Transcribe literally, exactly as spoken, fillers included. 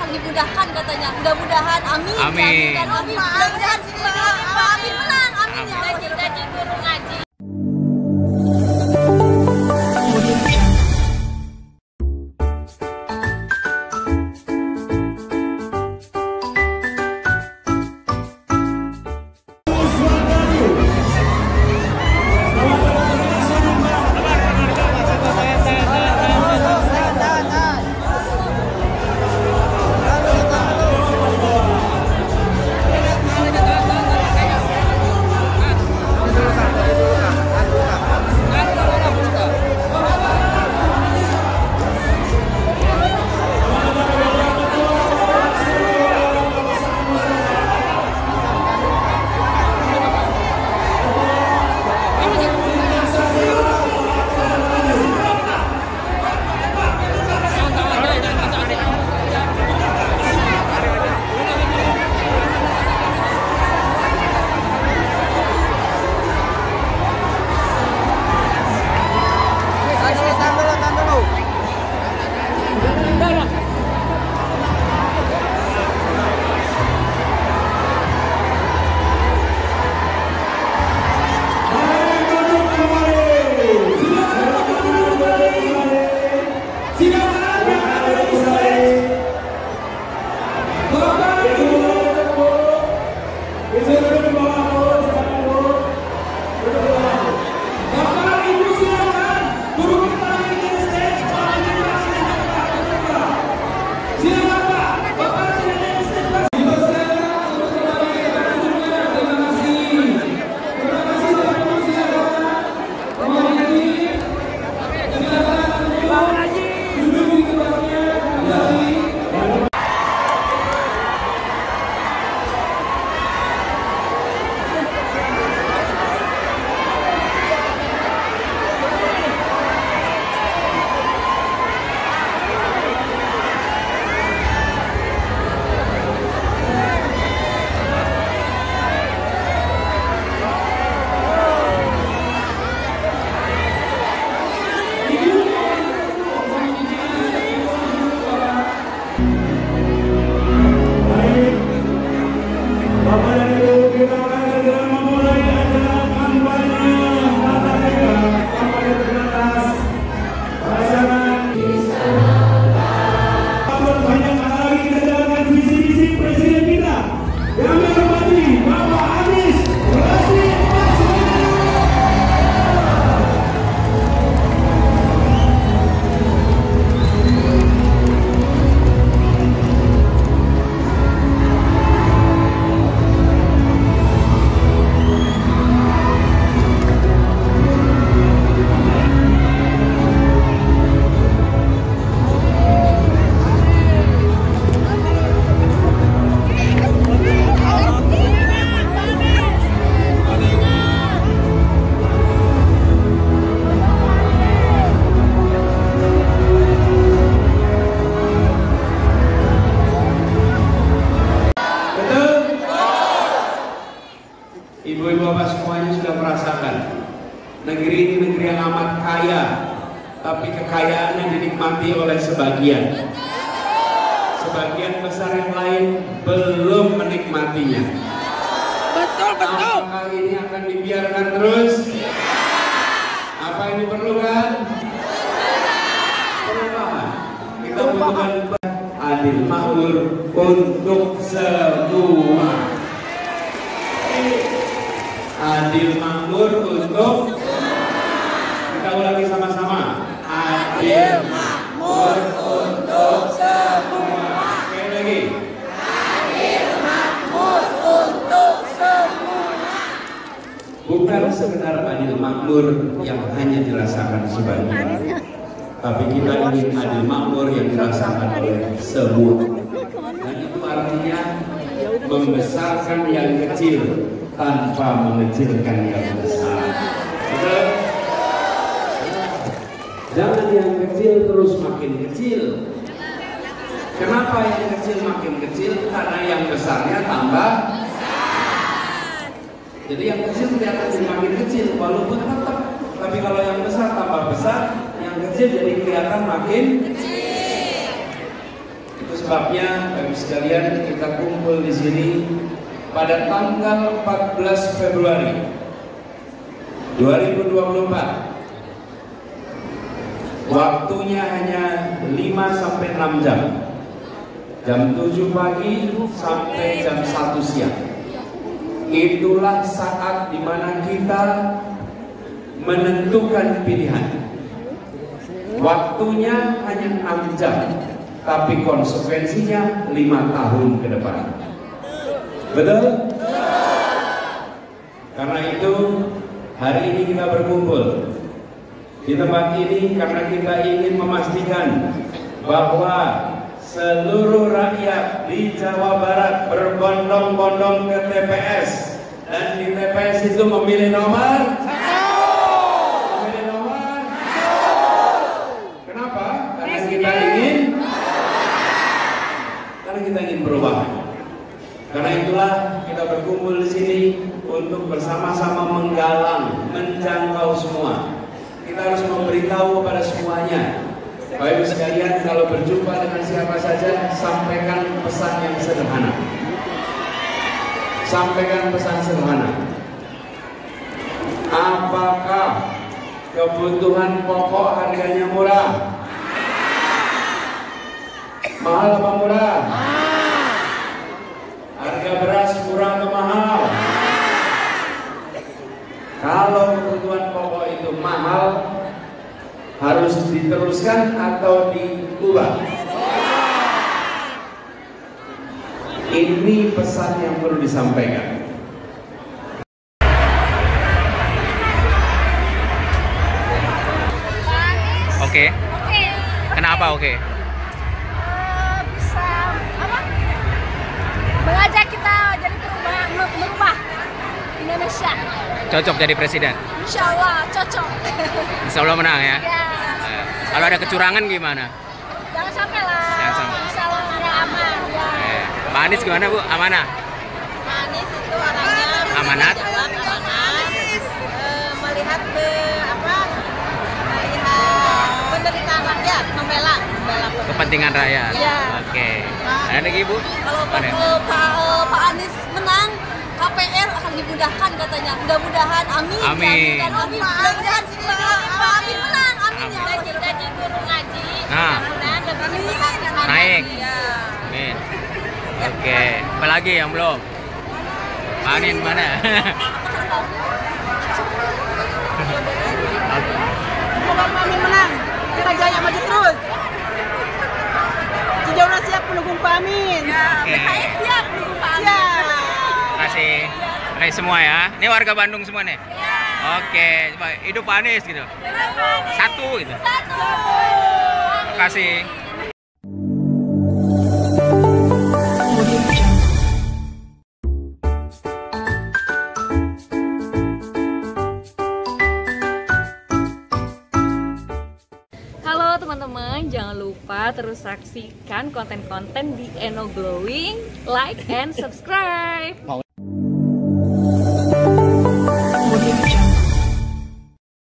dimudahkan katanya. Mudah-mudahan, amin. Amin. Ya, amin. Mudah-mudahan, Pak Amin menang. Amin ya Allah. Cita-cita guru ngaji. Ibu-ibu bapak semuanya sudah merasakan negeri ini negeri yang amat kaya, tapi kekayaannya dinikmati oleh sebagian. Sebagian besar yang lain belum menikmatinya. Betul, betul. Apakah ini akan dibiarkan terus? Apa ini perlu kan? Perubahan. Kita membutuhkan adil makmur untuk semua. Adil makmur untuk kita ulangi sama-sama. Adil makmur untuk semua. Sekali lagi. Adil makmur untuk semua. Bukan sekedar adil makmur yang hanya dirasakan sebagian, tapi kita ingin adil makmur yang dirasakan oleh semua. Dan itu artinya membesarkan yang kecil tanpa mengecilkan yang besar. Betul? Jangan yang kecil terus makin kecil. Kenapa yang kecil makin kecil? Karena yang besarnya tambah besar. Jadi yang kecil tidak akan jadi makin kecil, walaupun tetap. Tapi kalau yang besar tambah besar, yang kecil jadi kelihatan makin kecil. Itu sebabnya bagi sekalian kita kumpul di sini pada tanggal empat belas Februari dua ribu dua puluh empat. Waktunya hanya lima sampai enam jam. Jam tujuh pagi sampai jam satu siang. Itulah saat dimana kita menentukan pilihan. Waktunya hanya enam jam, tapi konsekuensinya lima tahun ke depan. Betul? Karena itu hari ini kita berkumpul di tempat ini karena kita ingin memastikan bahwa seluruh rakyat di Jawa Barat berbondong-bondong ke T P S, dan di T P S itu memilih nomor memilih nomor kenapa? Karena kita ingin karena kita ingin perubahan. Karena itulah kita berkumpul di sini untuk bersama-sama menggalang, menjangkau semua. Kita harus memberitahu kepada semuanya. Bapak Ibu sekalian, kalau berjumpa dengan siapa saja, sampaikan pesan yang sederhana. Sampaikan pesan sederhana. Apakah kebutuhan pokok harganya murah? Mahal apa murah? Harga beras murah atau mahal? Kalau kebutuhan pokok itu mahal, harus diteruskan atau diubah? Ini pesan yang perlu disampaikan. Oke. Kenapa oke? Eh, bisa apa? Mengajak kita jadi berubah, merubah Indonesia. Cocok jadi presiden? Insya Allah cocok. Insya Allah menang ya? Ya. Eh, Kalau ada kecurangan gimana? Jangan sampai lah. Jangan sampai. Insya Allah ada aman. Ya. Eh, Pak Anies gimana Bu? Amanah? Pak Anies itu orangnya Amanat? jawab amanat, eh, melihat ke apa? Melihat penderitaan rakyat, membela, membela Kepentingan rakyat? Iya. Oke. Ada lagi Bu? Kalau Apa nih? kalau Pak eh, Pak Anies menang, K P R akan dimudahkan katanya. Mudah-mudahan, amin. Amin. Ya, amin. Mudah-mudahan Pak Amin menang, amin ya Allah. Gaji guru ngaji, Nah. mudah-mudahan lebih diperhatikan Naik. lagi, ya. Amin. Oke. Apa lagi yang belum? Pak Anies mana? Semoga Pak Amin menang. Kita jaya maju terus. Cijaura siap mendukung Pak Amin. Oke. P K S siap mendukung Pak Amin. Siap. Terima kasih. Hai semua ya. Ini warga Bandung semua nih. Oke, coba hidup Pak Anies gitu. Satu gitu. Satu. Terima kasih. Halo teman-teman, jangan lupa terus saksikan konten-konten di Eno Glowing, like and subscribe.